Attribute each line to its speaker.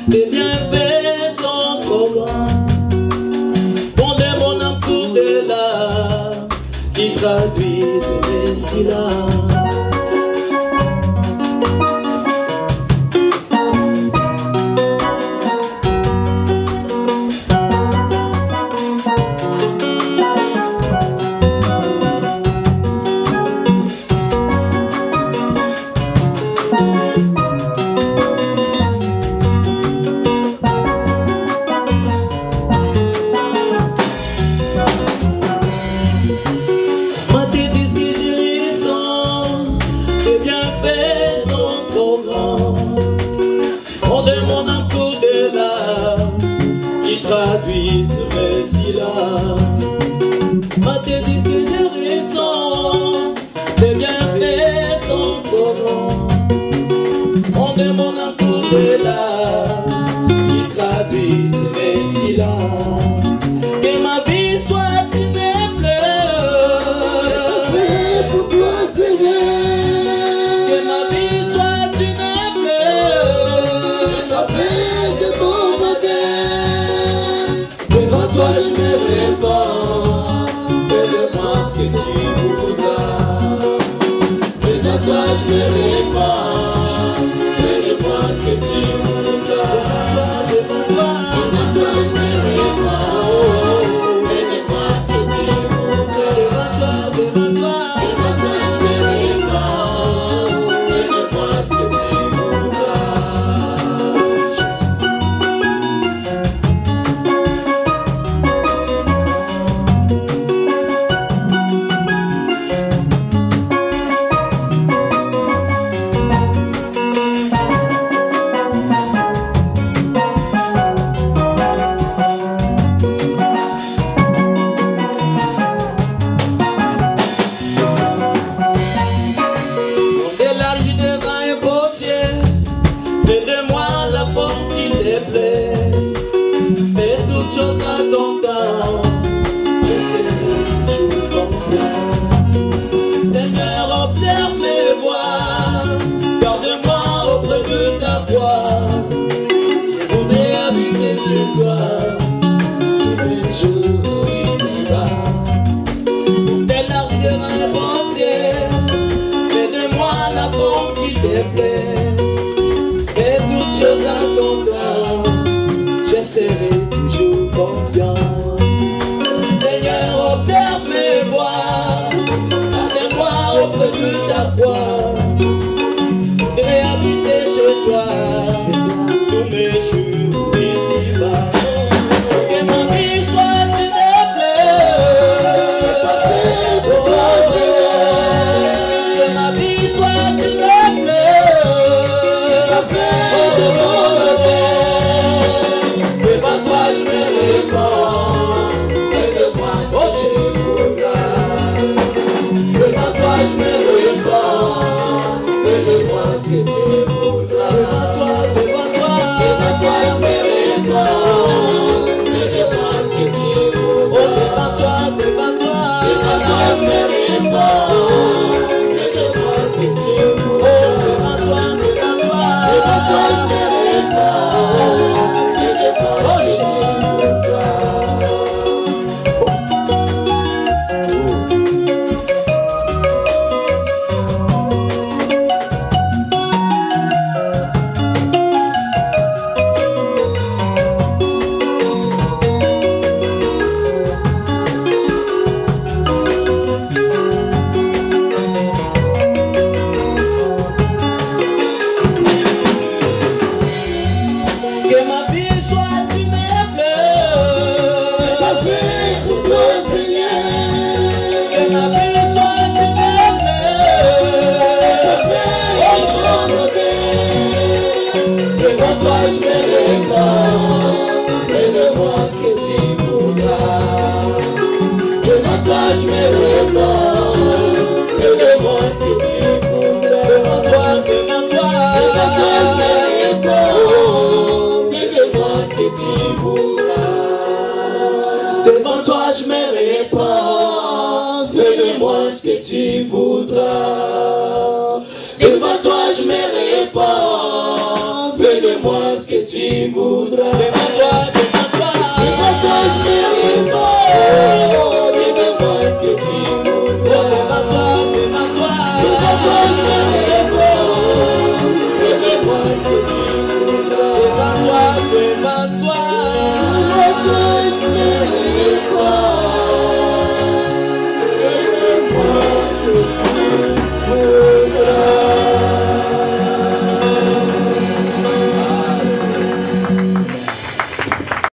Speaker 1: tes bienfaits sont trop grands. Fondez mon âme pour des larmes qui traduisent ce récit-là. Traduis ce récit-là. Ma te disent que j'ai raison, tes bienfaits sont trop grands. On demande un coup de l'âme qui traduit ce récit-là. Que ma vie soit une fleur, pour toi Seigneur. Que ma vie soit une fleur, de bon modèle. Devant toi je me répands, fais-le-moi ce que tu voudras. Devant toi je me répands, fais-le-moi ce que tu voudras. Devant toi je me répands, fais-le-moi ce que tu voudras. Devant toi je me répands, fais-le-moi ce que tu voudras. Fais toutes choses à ton temps, je serai toujours confiant. Seigneur, observe mes voies, garde-moi auprès de ta voix. Je voudrais habiter chez toi, tous les jours ici-bas. T'élargis de ma frontière, fais de moi la forme qui te plaît. Fais toutes choses à ton temps, je serai toujours confiant. Seigneur, observe mes voies, garde-moi auprès de ta voix. Et habiter chez toi, tous mes jours ici-bas. Que ma vie soit une fleur, pour toi Seigneur. Que ma vie soit une fleur, de mon père. Devant toi je me répands, aide-moi ce que tu voudras. Devant toi je me répands, aide-moi ce que tu voudras. Devant toi je me répands, aide-moi ce que tu voudras. Devant toi je me répands, aide-moi ce que tu voudras. Devant toi je me répands, aide-moi ce que tu voudras. Que ma vie soit une fleur, pour toi Seigneur. Que ma vie soit une fleur, devant toi je me répands, aide-moi ce que tu voudras. Devant toi je me répands, aide-moi ce que tu voudras. Devant toi je me répands, aide-moi ce que tu voudras. Devant toi je me répands, fais-de-moi ce que tu voudras. Devant toi je me répands, fais de moi ce que tu voudras. Demande-toi, demande-toi. Demande-toi ce que tu voudras. Demande-toi, demande-toi. Demande-toi ce que tu voudras. Demande-toi, demande-toi.